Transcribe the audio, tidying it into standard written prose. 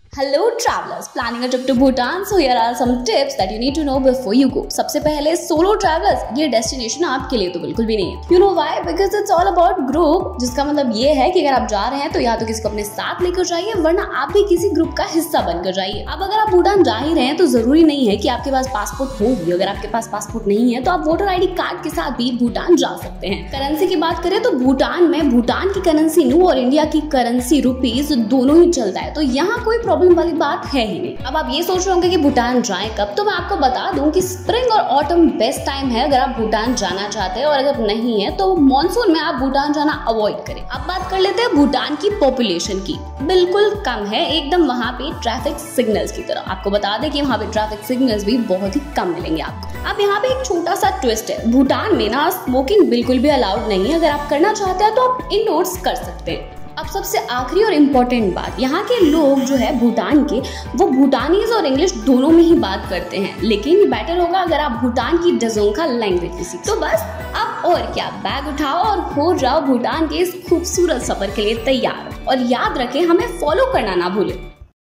Hello travelers, planning a trip to Bhutan, so here are some tips that you need to know before you go. सबसे पहले solo travelers, ये destination आपके लिए तो बिल्कुल भी नहीं है. You know why? Because it's all about group, जिसका मतलब ये है कि अगर आप जा रहे हैं तो या तो किसी को अपने साथ लेकर जाइए, वरना आप भी किसी ग्रुप का हिस्सा बनकर जाइए. अब अगर आप भूटान जा ही रहे हैं तो जरूरी नहीं है कि आपके पास पासपोर्ट हो भी. अगर आपके पास पासपोर्ट नहीं है तो आप वोटर ID कार्ड के साथ भी भूटान जा सकते हैं. करेंसी की बात करें तो भूटान में भूटान की करेंसी नू और इंडिया की करेंसी रुपीज दोनों ही चलता है, तो यहाँ कोई प्रॉब्लम वाली बात है ही नहीं. अब आप ये सोच रहे होंगे कि भूटान जाएं कब, तो मैं आपको बता दूं कि स्प्रिंग और ऑटम बेस्ट टाइम है अगर आप भूटान जाना चाहते हैं, और अगर नहीं है तो मॉनसून में आप भूटान जाना अवॉइड करें. अब बात कर लेते हैं भूटान की पॉपुलेशन की. बिल्कुल कम है, एकदम वहाँ पे ट्रैफिक सिग्नल्स की तरह. आपको बता दें कि वहाँ पे ट्रैफिक सिग्नल्स भी बहुत ही कम मिलेंगे आपको. अब यहाँ पे एक छोटा सा ट्विस्ट है, भूटान में ना स्मोकिंग बिल्कुल भी अलाउड नहीं है. अगर आप करना चाहते हैं तो आप इंडोर्स कर सकते हैं. अब सबसे आखिरी और इम्पोर्टेंट बात, यहाँ के लोग जो है भूटान के, वो भूटानीज और इंग्लिश दोनों में ही बात करते हैं, लेकिन बेटर होगा अगर आप भूटान की डजोंखा लैंग्वेज सीखें. तो बस अब और क्या, बैग उठाओ और हो जाओ भूटान के इस खूबसूरत सफर के लिए तैयार. और याद रखें, हमें फॉलो करना ना भूलें.